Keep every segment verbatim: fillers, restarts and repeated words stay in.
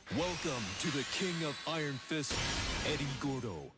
Welcome to the King of Iron Fist, Eddie Gordo.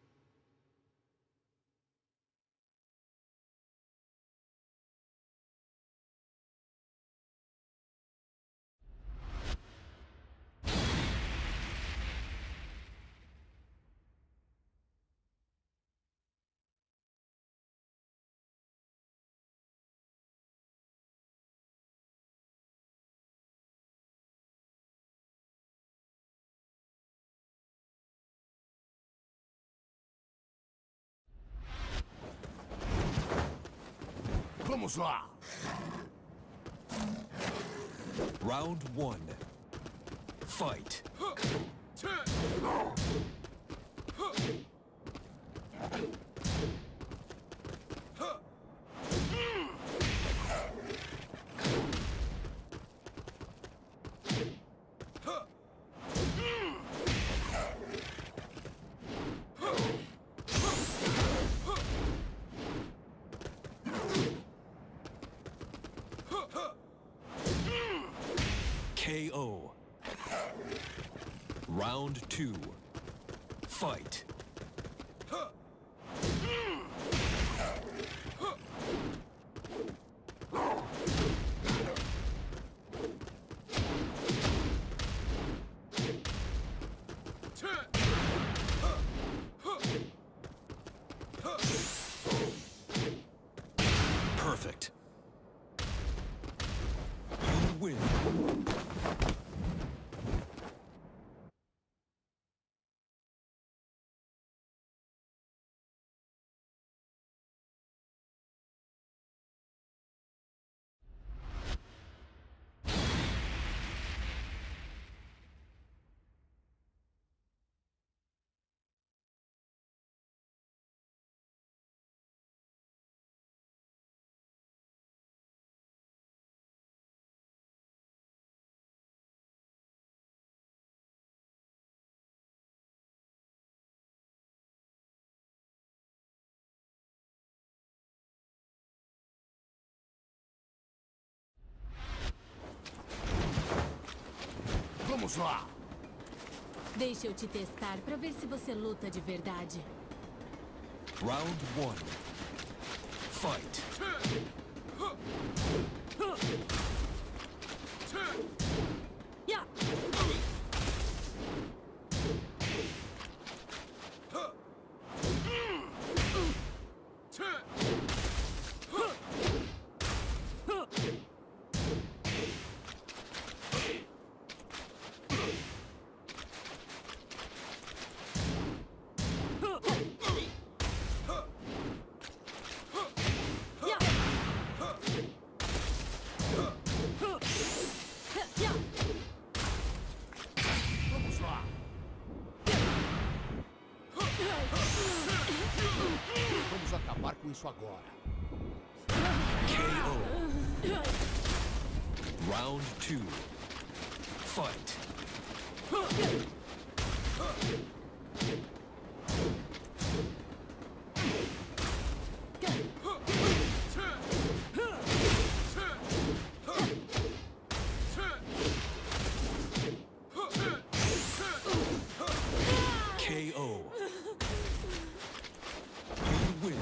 Vamos lá! Round one. Fight. K O. Round two. Fight. Perfect. You win. Vamos lá! Deixa eu te testar pra ver se você luta de verdade. Round one. Fight. Ya! Vamos lá! Vamos acabar com isso agora. K O. Round two. Fight. K O. You win.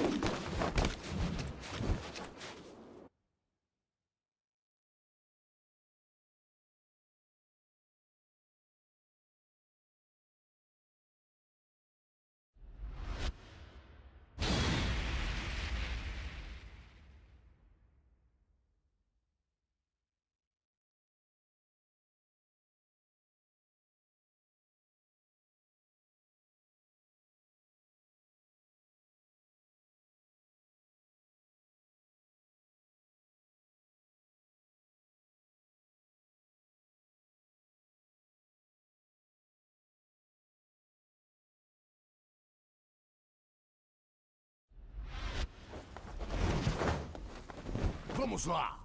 Vamos lá!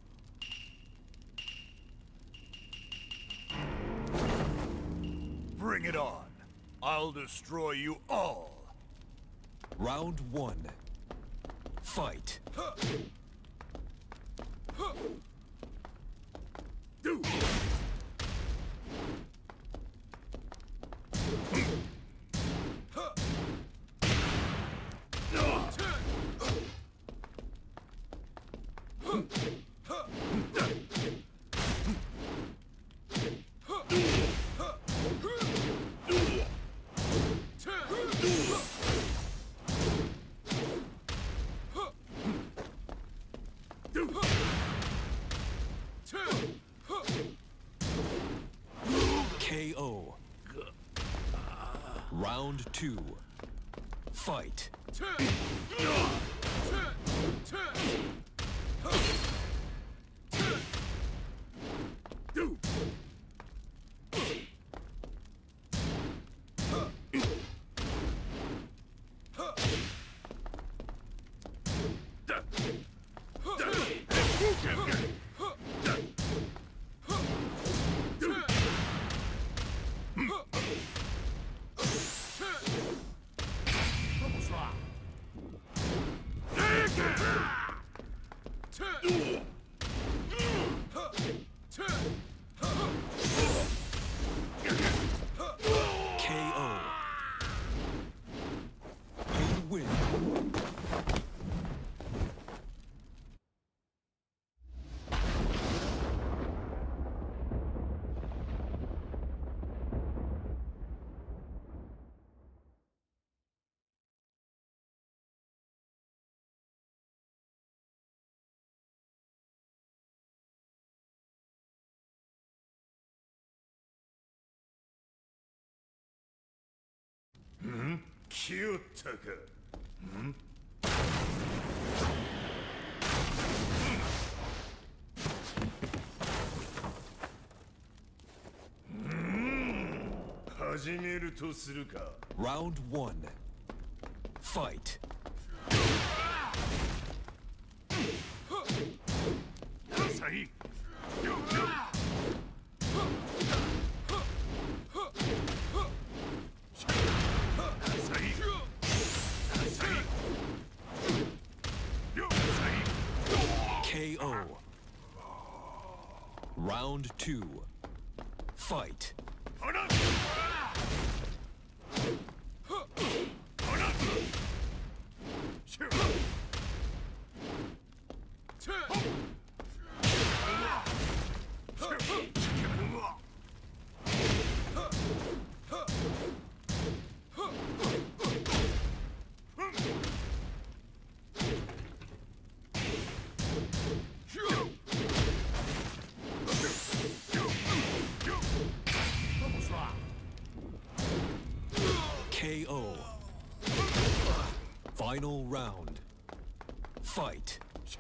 Bring it on! I'll destroy you all! Round one. Fight. Round two. Fight. ん？来よったか。ん？始めるとするか。 Round one. Fight. さい。 K O. Round two. Fight. K O. Final round. Fight.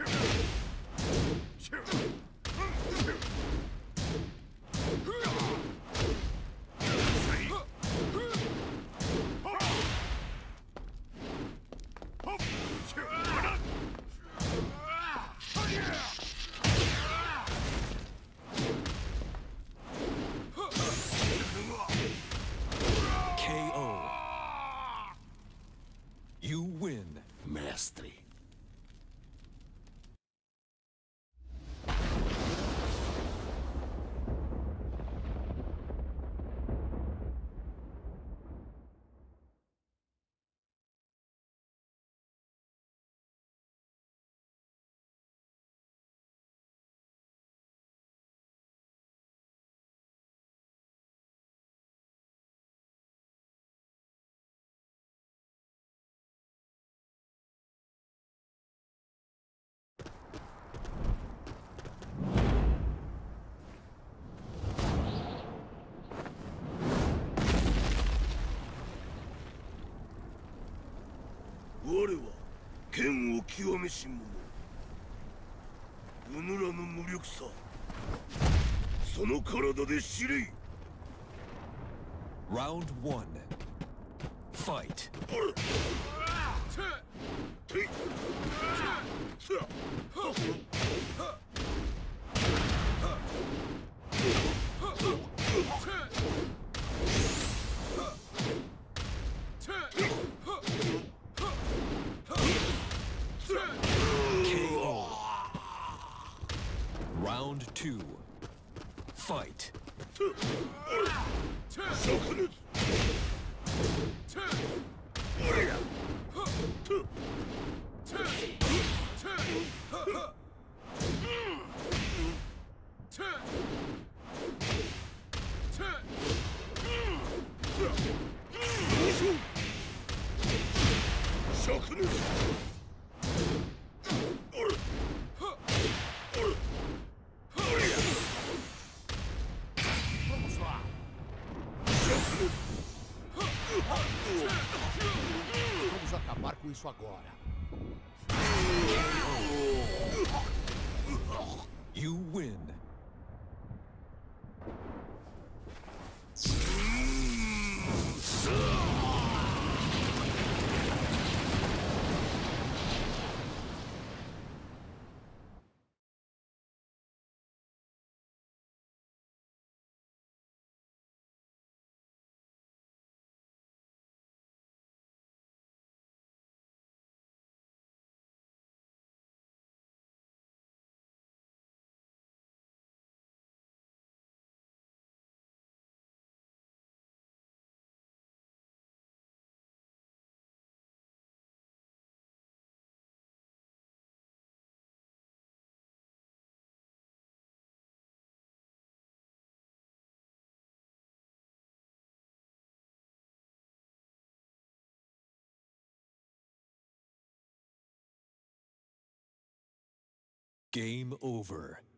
K O. You win, Mastery. 我は剣を極めし者。うぬらの無力さ、その体で知れい。 Round one. Fight. K O. Round two. Fight. com isso agora. You win. Game over.